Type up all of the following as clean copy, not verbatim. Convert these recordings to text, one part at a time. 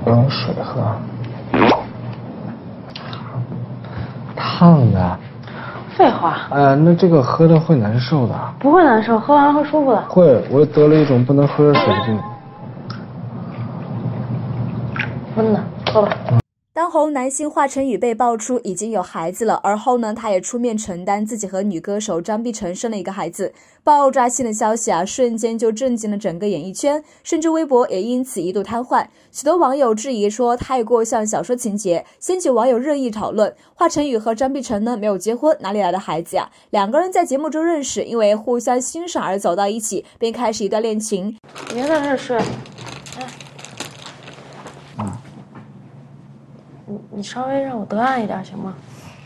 用水喝。烫的。 废话。 那这个喝的会难受的。 不会难受，喝完会舒服的。 会，我得了一种不能喝热水的病。 温的，喝吧。 当红男星华晨宇被爆出已经有孩子了，而后呢，他也出面承担自己和女歌手张碧晨生了一个孩子。爆炸性的消息瞬间就震惊了整个演艺圈，甚至微博也因此一度瘫痪。许多网友质疑说太过像小说情节，掀起网友热议讨论。华晨宇和张碧晨呢没有结婚，哪里来的孩子呀？两个人在节目中认识，因为互相欣赏而走到一起，便开始一段恋情。 别在这睡。你稍微让我得暗一点行吗？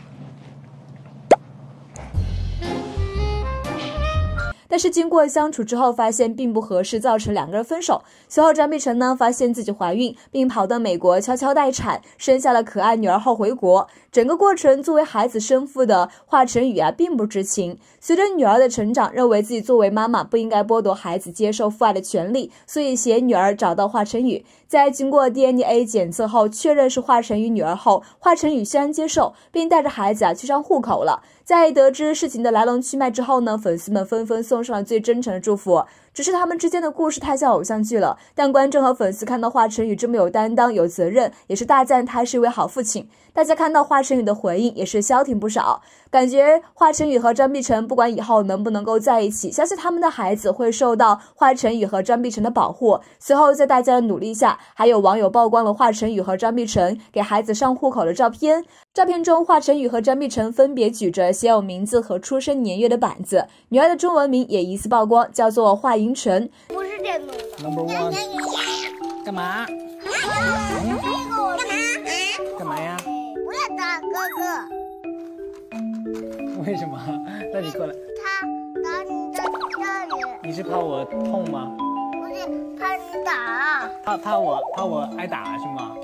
但是经过相处之后，发现并不合适，造成两个人分手。随后张碧晨呢发现自己怀孕，并跑到美国悄悄待产，生下了可爱女儿后回国。整个过程作为孩子生父的华晨宇并不知情。随着女儿的成长，认为自己作为妈妈不应该剥夺孩子接受父爱的权利，所以携女儿找到华晨宇。在经过 DNA 检测后确认是华晨宇女儿后，华晨宇欣然接受，并带着孩子去上户口了。在得知事情的来龙去脉之后呢，粉丝们纷纷送上了最真诚的祝福。只是他们之间的故事太像偶像剧了，但观众和粉丝看到华晨宇这么有担当、有责任，也是大赞他是一位好父亲。大家看到华晨宇的回应也是消停不少，感觉华晨宇和张碧晨不管以后能不能够在一起，相信他们的孩子会受到华晨宇和张碧晨的保护。随后在大家的努力下，还有网友曝光了华晨宇和张碧晨给孩子上户口的照片。照片中，华晨宇和张碧晨分别举着写有名字和出生年月的板子，女儿的中文名也疑似曝光，叫做华银晨。 不是电动的。 Number one。干嘛？干嘛呀？ 我要打哥哥。为什么？那你过来。 他打你在这里。 你是怕我痛吗？ 不是，怕你打。 怕我挨打是吗？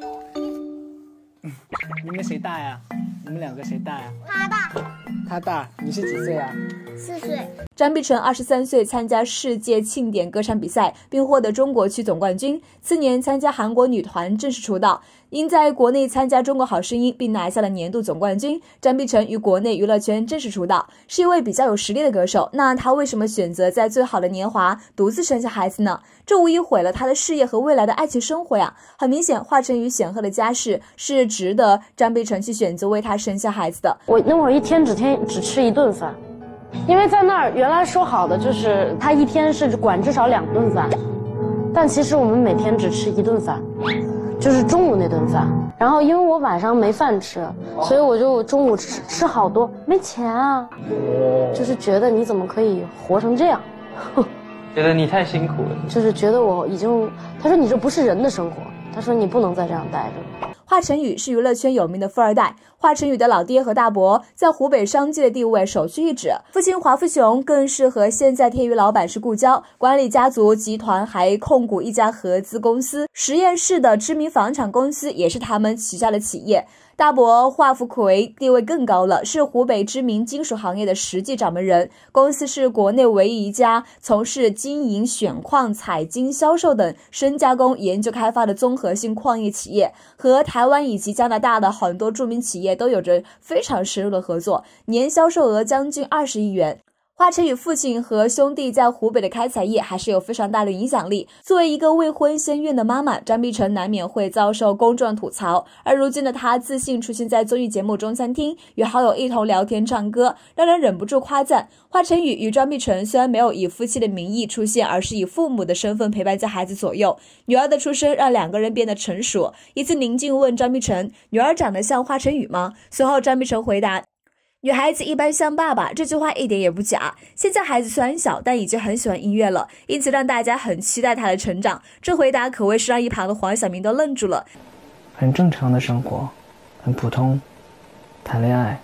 你们谁大呀？你们两个谁大呀？ 他大。 他大，你是几岁啊 ？4岁。 张碧晨23岁，参加世界庆典歌唱比赛，并获得中国区总冠军。次年参加韩国女团正式出道，因在国内参加中国好声音并拿下了年度总冠军，张碧晨于国内娱乐圈正式出道，是一位比较有实力的歌手。那她为什么选择在最好的年华独自生下孩子呢？这无疑毁了她的事业和未来的爱情生活呀！很明显，华晨宇显赫的家世是值得张碧晨去选择为他生下孩子的。 我那会儿一天只吃1顿饭，因为在那儿原来说好的就是他一天是管至少2顿饭，但其实我们每天只吃1顿饭，就是中午那顿饭。然后因为我晚上没饭吃，所以我就中午吃好多，没钱啊，就是觉得你怎么可以活成这样， 觉得你太辛苦了， 就是觉得我已经，他说你这不是人的生活，他说你不能再这样待着。 华晨宇是娱乐圈有名的富二代，华晨宇的老爹和大伯在湖北商界的地位首屈一指，父亲华富雄更是和现在天娱老板是故交，管理家族集团，还控股一家合资公司，实验室的知名房产公司也是他们旗下的企业。大伯华福奎地位更高了，是湖北知名金属行业的实际掌门人，公司是国内唯一一家从事经营选矿、采金、销售等深加工、研究开发的综合性矿业企业，和台湾以及加拿大的很多著名企业都有着非常深入的合作，年销售额将近20亿元。华晨宇父亲和兄弟在湖北的开采业还是有非常大的影响力。作为一个未婚先孕的妈妈，张碧晨难免会遭受公众吐槽。而如今的她自信出现在综艺节目中餐厅，与好友一同聊天唱歌，让人忍不住夸赞。华晨宇与张碧晨虽然没有以夫妻的名义出现，而是以父母的身份陪伴在孩子左右。女儿的出生让两个人变得成熟。一次宁静问张碧晨：“女儿长得像华晨宇吗？”随后张碧晨回答：“女孩子一般像爸爸，这句话一点也不假。现在孩子虽然小，但已经很喜欢音乐了，因此让大家很期待他的成长。”这回答可谓是让一旁的黄晓明都愣住了。 很正常的生活，很普通，谈恋爱，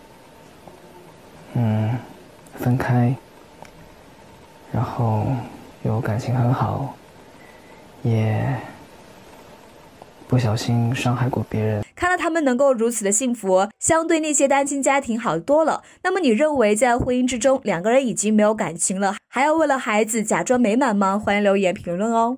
分开，然后又感情很好，也不小心伤害过别人。 看到他们能够如此的幸福，相对那些单亲家庭好多了。那么你认为在婚姻之中，两个人已经没有感情了，还要为了孩子假装美满吗？欢迎留言评论哦。